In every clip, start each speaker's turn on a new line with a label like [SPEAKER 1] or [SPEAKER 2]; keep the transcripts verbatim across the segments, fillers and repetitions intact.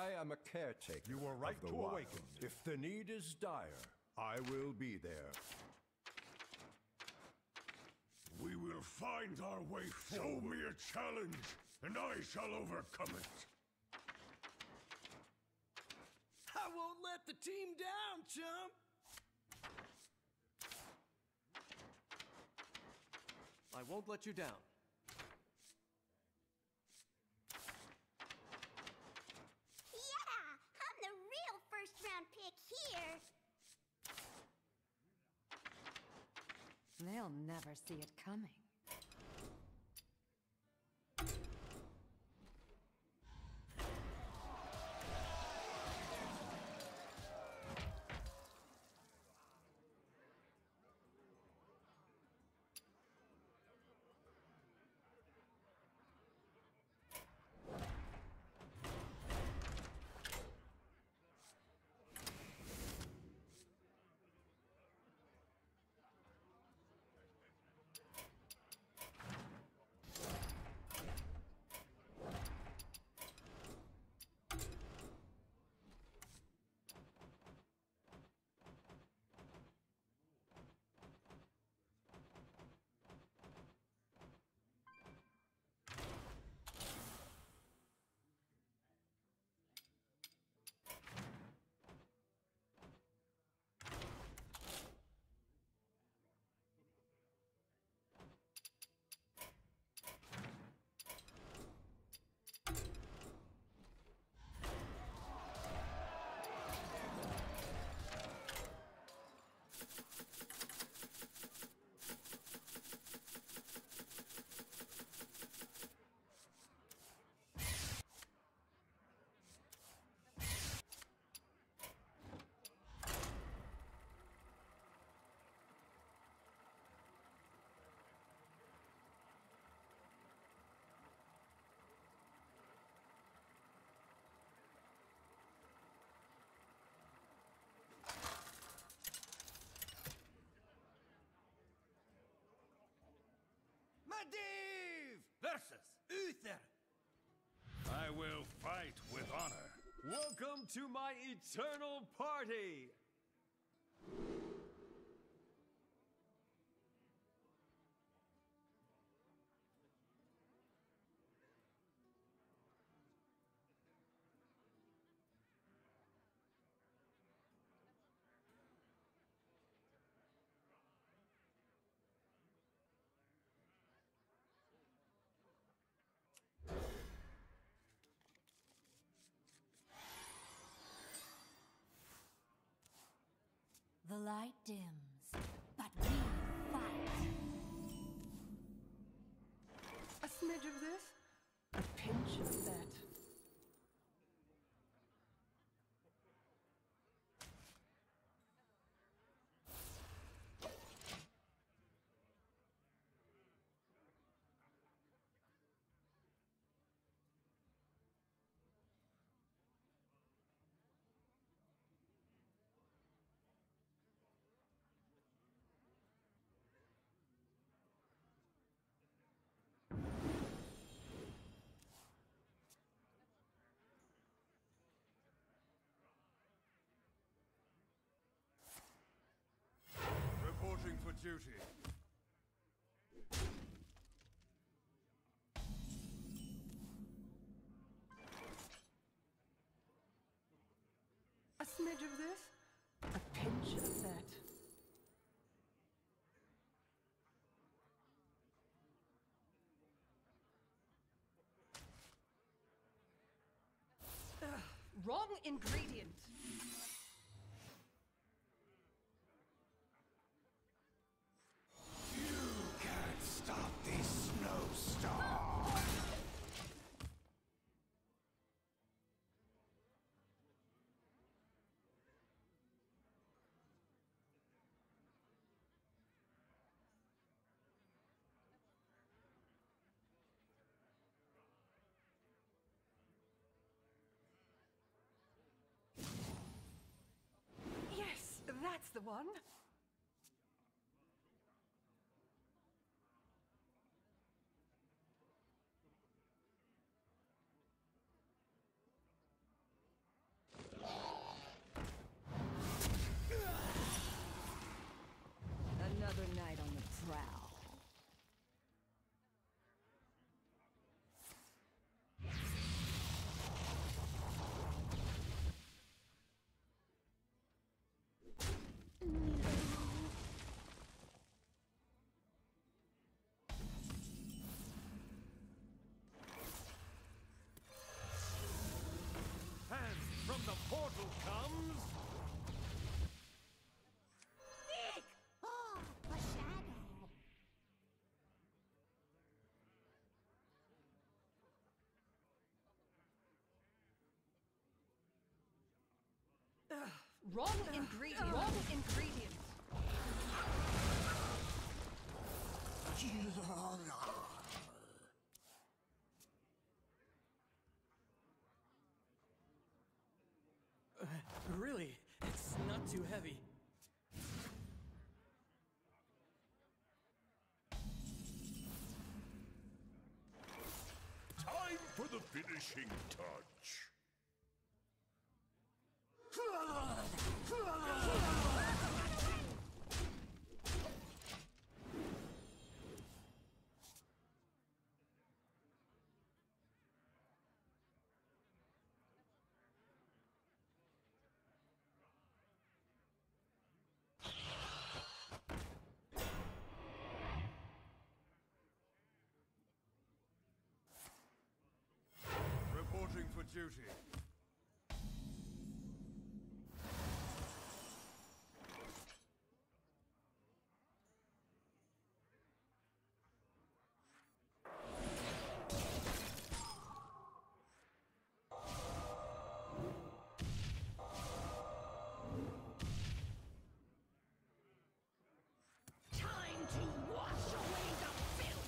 [SPEAKER 1] I am a caretaker.
[SPEAKER 2] You are right
[SPEAKER 1] of the
[SPEAKER 2] to
[SPEAKER 1] wild.
[SPEAKER 2] awaken.
[SPEAKER 1] If the need is dire, I will be there.
[SPEAKER 3] We will find our way forward. Show me a challenge, and I shall overcome it.
[SPEAKER 4] I won't let the team down, chump! I won't let you down.
[SPEAKER 5] Yeah! I'm the real first-round pick here!
[SPEAKER 6] They'll never see it coming.
[SPEAKER 4] Medivh versus Uther.
[SPEAKER 3] I will fight with honor.
[SPEAKER 7] Welcome to my eternal party!
[SPEAKER 6] The light dims, but we fight.
[SPEAKER 8] A smidge of this, a pinch of that.
[SPEAKER 2] Reporting for duty.
[SPEAKER 8] A smidge of this, a pinch of that. Ugh, wrong ingredient.
[SPEAKER 3] You can't stop this snowstorm!
[SPEAKER 8] Yes, that's the one. Wrong ingredient. Wrong ingredient.
[SPEAKER 4] Uh, really, it's not too heavy.
[SPEAKER 3] Time for the finishing touch.
[SPEAKER 1] Reporting for duty.
[SPEAKER 5] Time to wash away the filth!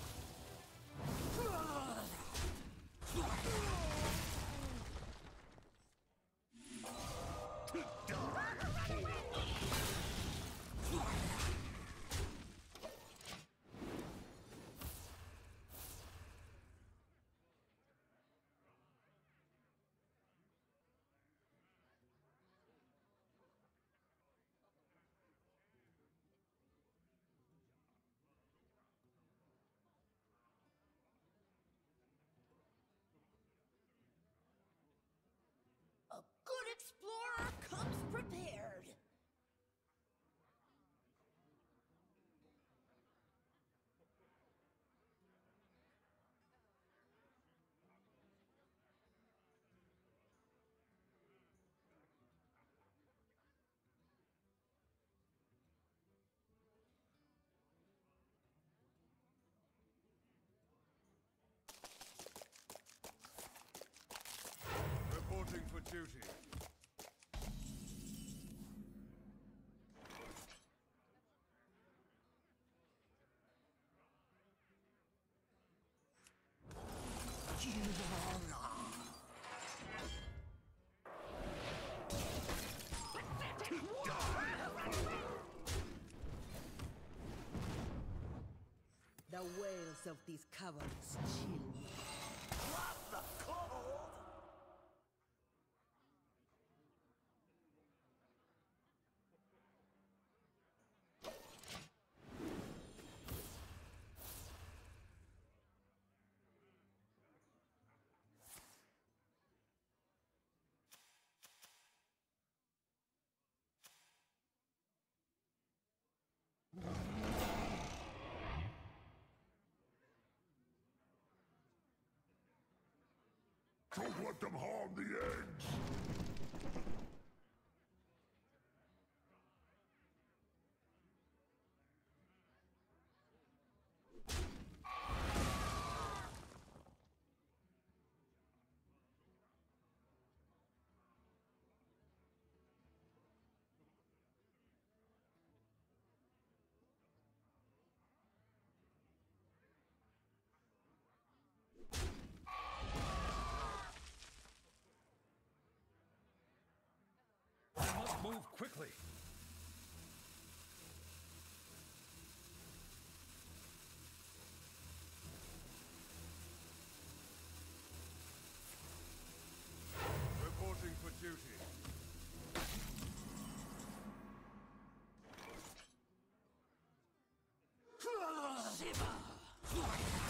[SPEAKER 5] A good explorer comes prepared.
[SPEAKER 1] Reporting for duty.
[SPEAKER 2] The wails of these caverns chill me.
[SPEAKER 3] Drop the cold! Don't let them harm the eggs!
[SPEAKER 7] Move quickly.
[SPEAKER 1] Reporting for duty.
[SPEAKER 5] Shiva!